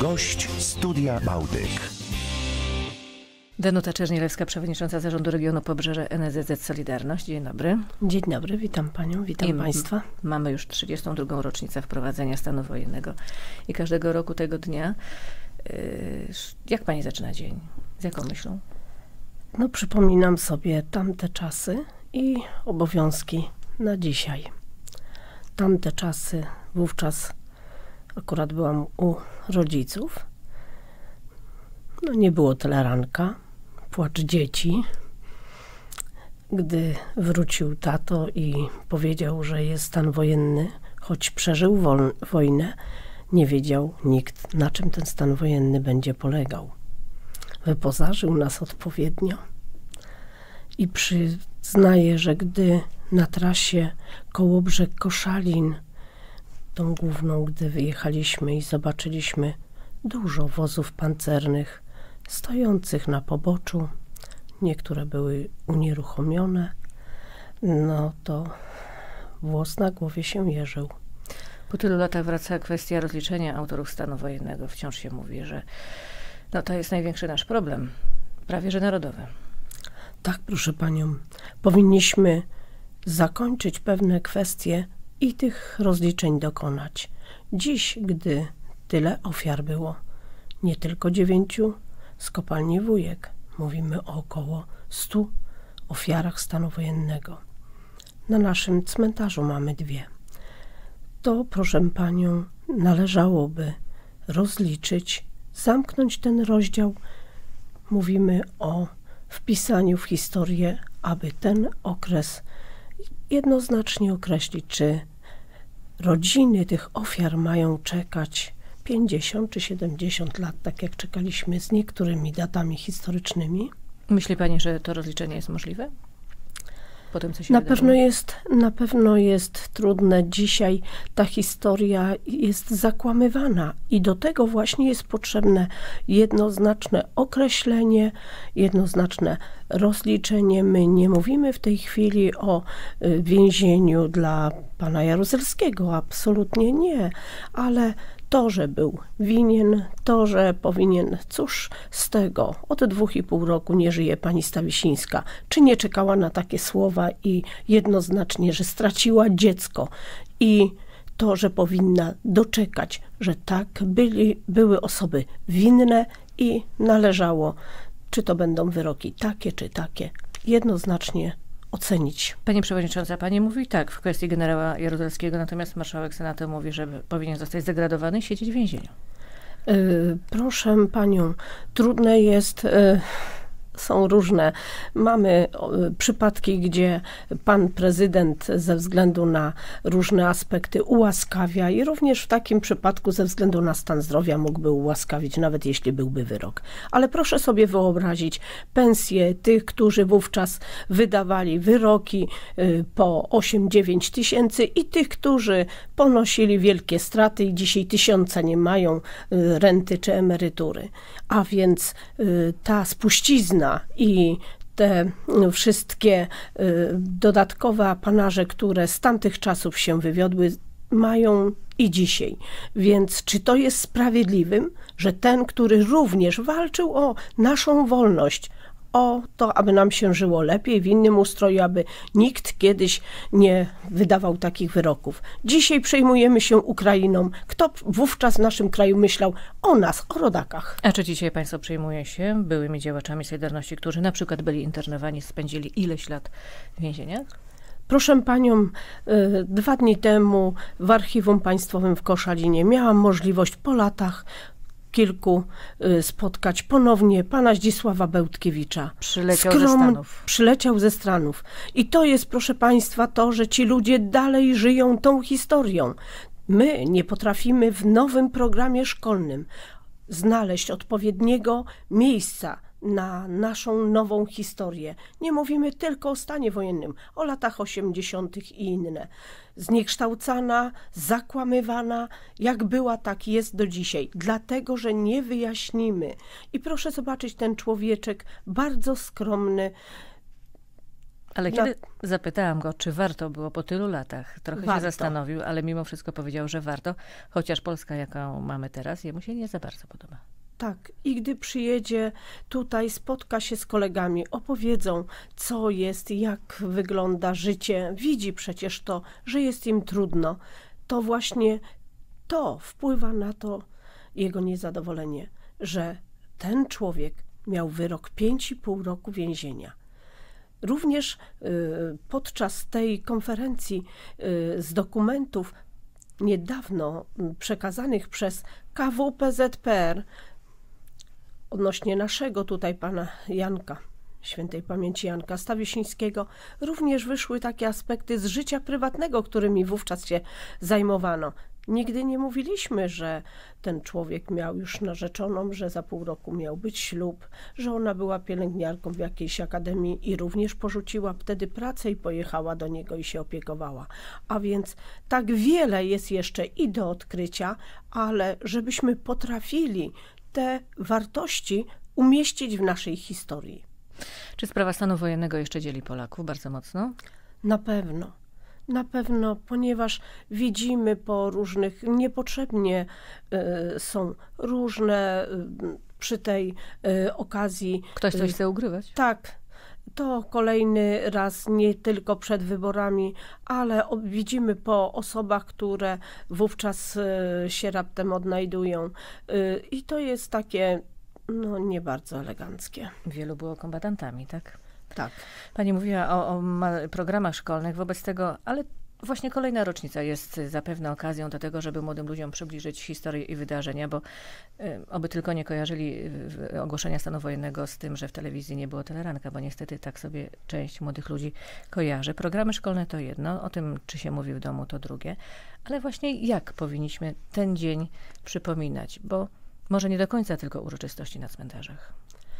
Gość Studia Bałtyk. Danuta Czernielewska, przewodnicząca Zarządu Regionu Pobrzeże NSZZ Solidarność. Dzień dobry. Dzień dobry, witam panią, witam państwa. Mamy już 32. rocznicę wprowadzenia stanu wojennego i każdego roku tego dnia. Jak pani zaczyna dzień? Z jaką myślą? No, przypominam sobie tamte czasy i obowiązki na dzisiaj. Tamte czasy, wówczas akurat byłam u rodziców. No, nie było tyle ranka, płacz dzieci. Gdy wrócił tato i powiedział, że jest stan wojenny, choć przeżył wojnę, nie wiedział nikt, na czym ten stan wojenny będzie polegał. Wyposażył nas odpowiednio i przyznaję, że gdy na trasie Kołobrzeg-Koszalin, tą główną, gdy wyjechaliśmy i zobaczyliśmy dużo wozów pancernych stojących na poboczu, niektóre były unieruchomione, no to włos na głowie się jeżył. Po tylu latach wraca kwestia rozliczenia autorów stanu wojennego. Wciąż się mówi, że to jest największy nasz problem, prawie że narodowy. Tak, proszę panią, powinniśmy zakończyć pewne kwestie i tych rozliczeń dokonać. Dziś, gdy tyle ofiar było, nie tylko 9 z kopalni Wujek, mówimy o około 100 ofiarach stanu wojennego. Na naszym cmentarzu mamy 2. To, proszę panią, należałoby rozliczyć, zamknąć ten rozdział. Mówimy o wpisaniu w historię, aby ten okres jednoznacznie określić, czy rodziny tych ofiar mają czekać 50 czy 70 lat, tak jak czekaliśmy z niektórymi datami historycznymi. Myśli pani, że to rozliczenie jest możliwe? Po tym, co się Na pewno jest trudne. Dzisiaj ta historia jest zakłamywana i do tego właśnie jest potrzebne jednoznaczne określenie, jednoznaczne rozliczenie. My nie mówimy w tej chwili o więzieniu dla pana Jaruzelskiego, absolutnie nie, ale to, że był winien, to, że powinien, cóż z tego, od 2,5 roku nie żyje pani Stawisińska. Czy nie czekała na takie słowa i jednoznacznie, że straciła dziecko i to, że powinna doczekać, że tak były osoby winne i należało, czy to będą wyroki takie, czy takie, jednoznacznie ocenić. Pani przewodnicząca, pani mówi tak w kwestii generała Jaruzelskiego, natomiast marszałek Senatu mówi, że powinien zostać zdegradowany i siedzieć w więzieniu. Proszę panią, trudne jest, są różne. Mamy przypadki, gdzie pan prezydent ze względu na różne aspekty ułaskawia i również w takim przypadku ze względu na stan zdrowia mógłby ułaskawić, nawet jeśli byłby wyrok. Ale proszę sobie wyobrazić pensje tych, którzy wówczas wydawali wyroki po 8-9 tysięcy i tych, którzy ponosili wielkie straty i dzisiaj 1000 nie mają renty czy emerytury. A więc ta spuścizna i te wszystkie dodatkowe apanaże, które z tamtych czasów się wywiodły, mają i dzisiaj. Więc czy to jest sprawiedliwym, że ten, który również walczył o naszą wolność, o to, aby nam się żyło lepiej w innym ustroju, aby nikt kiedyś nie wydawał takich wyroków. Dzisiaj przejmujemy się Ukrainą. Kto wówczas w naszym kraju myślał o nas, o rodakach? A czy dzisiaj państwo przejmuje się byłymi działaczami Solidarności, którzy na przykład byli internowani, spędzili ileś lat w więzieniach? Proszę panią, 2 dni temu w Archiwum Państwowym w Koszalinie miałam możliwość po latach kilku spotkać ponownie pana Zdzisława Bełtkiewicza. Przyleciał ze Stanów. I to jest, proszę państwa, to, że ci ludzie dalej żyją tą historią. My nie potrafimy w nowym programie szkolnym znaleźć odpowiedniego miejsca na naszą nową historię. Nie mówimy tylko o stanie wojennym, o latach 80. i inne. Zniekształcana, zakłamywana, jak była, tak jest do dzisiaj. Dlatego, że nie wyjaśnimy. I proszę zobaczyć, ten człowieczek bardzo skromny, Ale kiedy zapytałam go, czy warto było po tylu latach, trochę się zastanowił, ale mimo wszystko powiedział, że warto, chociaż Polska, jaką mamy teraz, jemu się nie za bardzo podoba. Tak, i gdy przyjedzie tutaj, spotka się z kolegami, opowiedzą, co jest, jak wygląda życie, widzi przecież to, że jest im trudno, to właśnie to wpływa na to jego niezadowolenie, że ten człowiek miał wyrok 5,5 roku więzienia. Również podczas tej konferencji z dokumentów niedawno przekazanych przez KWPZPR odnośnie naszego tutaj pana Janka, świętej pamięci Janka Stawisińskiego, również wyszły takie aspekty z życia prywatnego, którymi wówczas się zajmowano. Nigdy nie mówiliśmy, że ten człowiek miał już narzeczoną, że za pół roku miał być ślub, że ona była pielęgniarką w jakiejś akademii i również porzuciła wtedy pracę i pojechała do niego i się opiekowała. A więc tak wiele jest jeszcze i do odkrycia, ale żebyśmy potrafili te wartości umieścić w naszej historii. Czy sprawa stanu wojennego jeszcze dzieli Polaków bardzo mocno? Na pewno, ponieważ widzimy po różnych, niepotrzebnie są różne przy tej okazji. Ktoś coś chce ukrywać? Tak. To kolejny raz, nie tylko przed wyborami, ale widzimy po osobach, które wówczas się raptem odnajdują. I to jest takie, nie bardzo eleganckie. Wielu było kombatantami, tak? Tak. Pani mówiła o programach szkolnych, wobec tego, ale właśnie kolejna rocznica jest zapewne okazją do tego, żeby młodym ludziom przybliżyć historię i wydarzenia, bo oby tylko nie kojarzyli ogłoszenia stanu wojennego z tym, że w telewizji nie było teleranka, bo niestety tak sobie część młodych ludzi kojarzy. Programy szkolne to jedno, o tym, czy się mówi w domu, to drugie, ale właśnie jak powinniśmy ten dzień przypominać, bo może nie do końca tylko uroczystości na cmentarzach.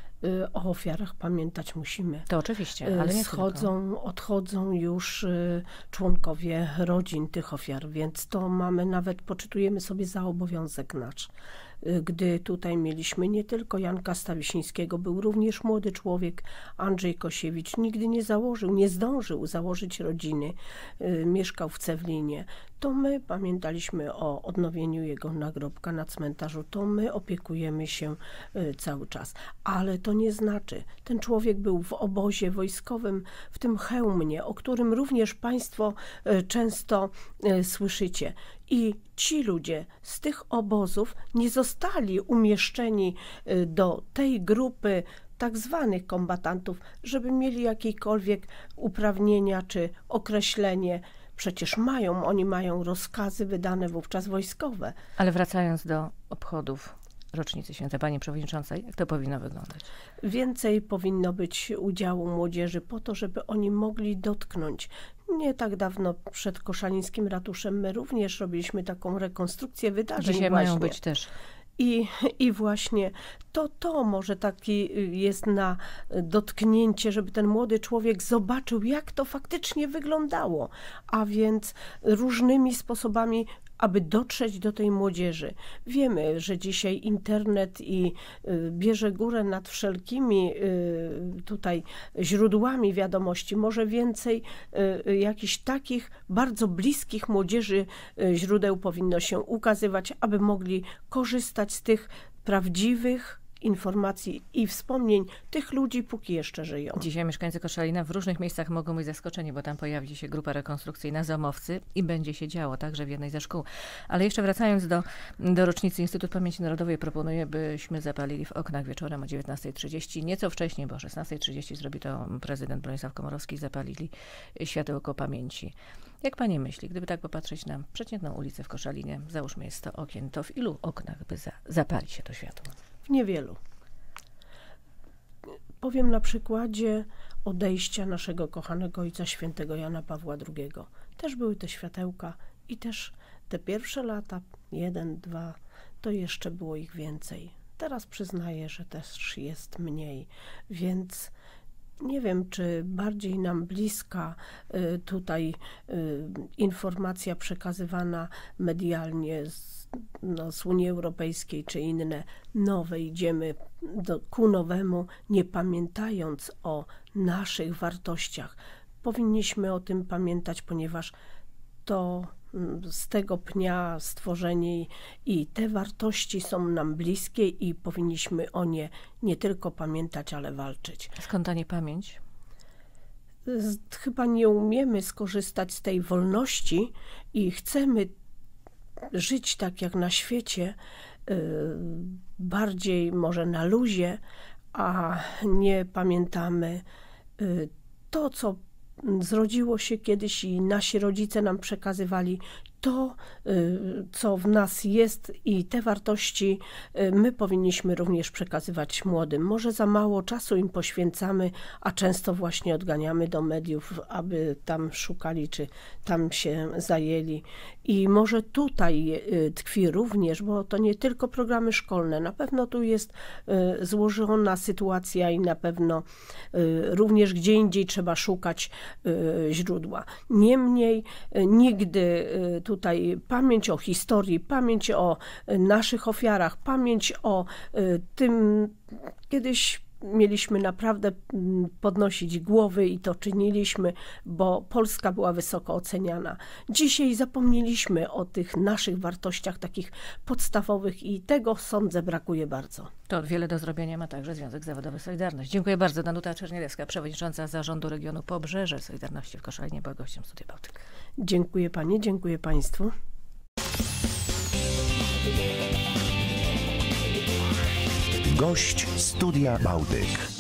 O ofiarach pamiętać musimy. To oczywiście, ale nie odchodzą już członkowie rodzin tych ofiar, więc to poczytujemy sobie za obowiązek nasz. Gdy tutaj mieliśmy nie tylko Janka Stawisińskiego, był również młody człowiek, Andrzej Kosiewicz, nigdy nie zdążył założyć rodziny, mieszkał w Cewlinie. To my pamiętaliśmy o odnowieniu jego nagrobka na cmentarzu, to my opiekujemy się cały czas. Ale to nie znaczy, ten człowiek był w obozie wojskowym, w tym Chełmnie, o którym również państwo często słyszycie. I ci ludzie z tych obozów nie zostali umieszczeni do tej grupy tak zwanych kombatantów, żeby mieli jakiekolwiek uprawnienia czy określenie. Przecież oni mają rozkazy wydane wówczas wojskowe. Ale wracając do obchodów rocznicy święta, pani przewodnicząca, jak to powinno wyglądać? Więcej powinno być udziału młodzieży po to, żeby oni mogli dotknąć. Nie tak dawno przed koszalińskim ratuszem my również robiliśmy taką rekonstrukcję wydarzeń. Dzisiaj mają być też. I właśnie to może taki jest na dotknięcie, żeby ten młody człowiek zobaczył, jak to faktycznie wyglądało. A więc różnymi sposobami, aby dotrzeć do tej młodzieży. Wiemy, że dzisiaj internet bierze górę nad wszelkimi tutaj źródłami wiadomości. Może więcej jakichś takich bardzo bliskich młodzieży źródeł powinno się ukazywać, aby mogli korzystać z tych prawdziwych informacji i wspomnień tych ludzi, póki jeszcze żyją. Dzisiaj mieszkańcy Koszalina w różnych miejscach mogą być zaskoczeni, bo tam pojawi się grupa rekonstrukcyjna Zamowcy i będzie się działo także w jednej ze szkół. Ale jeszcze wracając do rocznicy, Instytut Pamięci Narodowej proponuje, byśmy zapalili w oknach wieczorem o 19:30. Nieco wcześniej, bo o 16:30 zrobi to prezydent Bronisław Komorowski, zapalili światełko pamięci. Jak pani myśli, gdyby tak popatrzeć na przeciętną ulicę w Koszalinie, załóżmy jest 100 okien, to w ilu oknach by zapalić się to światło? W niewielu. Powiem na przykładzie odejścia naszego kochanego ojca świętego Jana Pawła II. Też były te światełka i też te pierwsze lata, 1, 2, to jeszcze było ich więcej. Teraz przyznaję, że też jest mniej, więc nie wiem, czy bardziej nam bliska tutaj informacja przekazywana medialnie z Unii Europejskiej czy inne nowe, idziemy ku nowemu, nie pamiętając o naszych wartościach. powinniśmy o tym pamiętać, ponieważ to z tego pnia stworzenie i te wartości są nam bliskie i powinniśmy o nie nie tylko pamiętać, ale walczyć. Skąd ta niepamięć? Chyba nie umiemy skorzystać z tej wolności i chcemy żyć tak jak na świecie, bardziej może na luzie, a nie pamiętamy to, co zrodziło się kiedyś i nasi rodzice nam przekazywali, to, co w nas jest i te wartości my powinniśmy również przekazywać młodym. Może za mało czasu im poświęcamy, a często właśnie odganiamy do mediów, aby tam szukali, czy tam się zajęli. I może tutaj tkwi również, bo to nie tylko programy szkolne, na pewno tu jest złożona sytuacja i na pewno również gdzie indziej trzeba szukać źródła. Niemniej nigdy tutaj pamięć o historii, pamięć o naszych ofiarach, pamięć o tym, kiedyś mieliśmy naprawdę podnosić głowy i to czyniliśmy, bo Polska była wysoko oceniana. Dzisiaj zapomnieliśmy o tych naszych wartościach takich podstawowych i tego, sądzę, brakuje bardzo. To wiele do zrobienia ma także Związek Zawodowy Solidarność. Dziękuję bardzo. Danuta Czernielewska, przewodnicząca Zarządu Regionu Pobrzeże Solidarności w Koszalinie, była gościem Studia Bałtyk. Dziękuję pani, dziękuję państwu. Gość Studia Bałtyk.